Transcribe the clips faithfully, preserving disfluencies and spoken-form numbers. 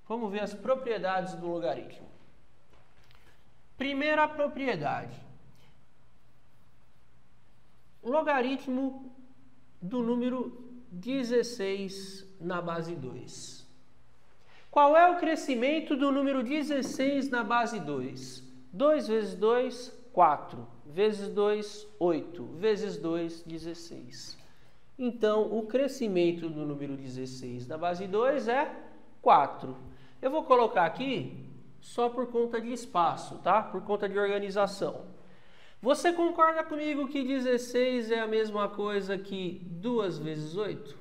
Vamos ver as propriedades do logaritmo. Primeira propriedade. Logaritmo do número dezesseis na base dois. Qual é o crescimento do número dezesseis na base dois? dois vezes dois, quatro. Vezes dois, oito. Vezes dois, dezesseis. Então, o crescimento do número dezesseis na base dois é quatro. Eu vou colocar aqui só por conta de espaço, tá? Por conta de organização. Você concorda comigo que dezesseis é a mesma coisa que duas vezes oito?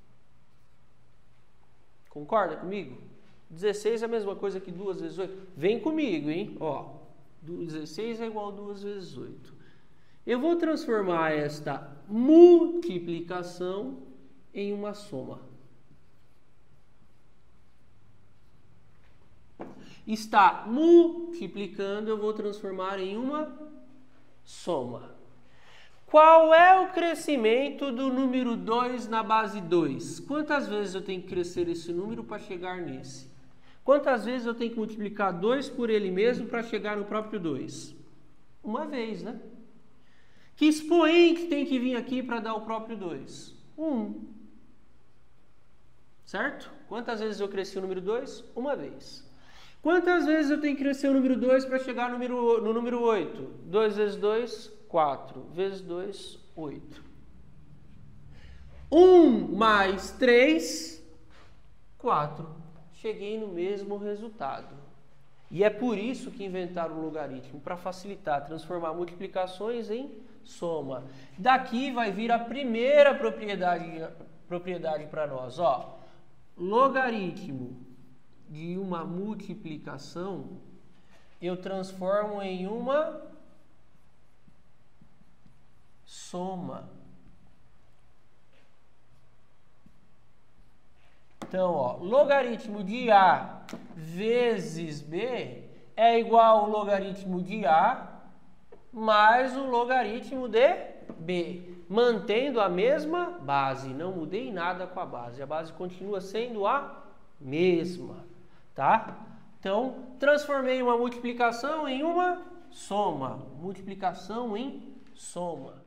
Concorda comigo? dezesseis é a mesma coisa que duas vezes oito? Vem comigo, hein? Ó, dezesseis é igual a duas vezes oito. Eu vou transformar esta multiplicação em uma soma. Está multiplicando, eu vou transformar em uma soma. Qual é o crescimento do número dois na base dois? Quantas vezes eu tenho que crescer esse número para chegar nesse? Quantas vezes eu tenho que multiplicar dois por ele mesmo para chegar no próprio dois? Uma vez, né? Que expoente tem que vir aqui para dar o próprio dois? um. Certo? Quantas vezes eu cresci o número dois? Uma vez. Quantas vezes eu tenho que crescer o número dois para chegar no número, no número oito? dois vezes dois, quatro. Vezes dois, oito. um mais três, quatro. Cheguei no mesmo resultado. E é por isso que inventaram o logaritmo, para facilitar, transformar multiplicações em soma. Daqui vai vir a primeira propriedade, propriedade para nós. Ó, logaritmo de uma multiplicação, eu transformo em uma soma. Então, ó, logaritmo de A vezes B é igual ao logaritmo de A mais o logaritmo de B, mantendo a mesma base. Não mudei nada com a base, a base continua sendo a mesma. Tá? Então, transformei uma multiplicação em uma soma. Multiplicação em soma.